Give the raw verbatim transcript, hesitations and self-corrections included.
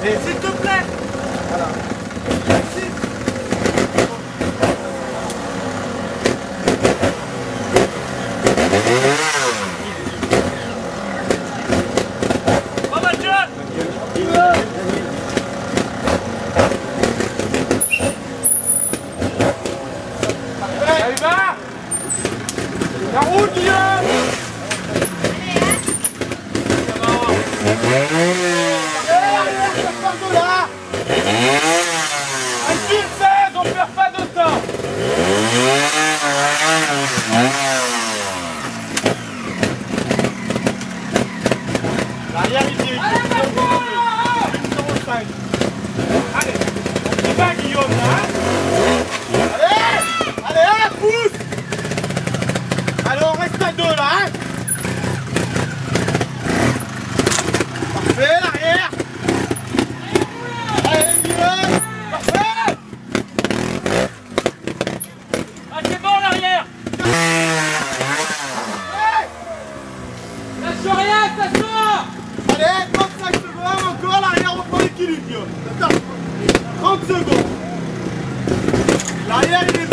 S'il te plaît. Voilà. Merci. Oh Mathieu. Allez, va. La route, Guillaume. On perd pas de temps. L'arrière il dit cinq. Allez, on y va Guillaume là. Allez, allez, allez, pousse. Allez, on reste à deux là. Hein. Parfait, l'arrière. Allez Guillaume. Parfait. Ah c'est bon l'arrière. Ouais. Lâche rien, ça sort. Allez, trente-cinq secondes, encore l'arrière reprend l'équilibre. Attends, trente secondes. L'arrière il est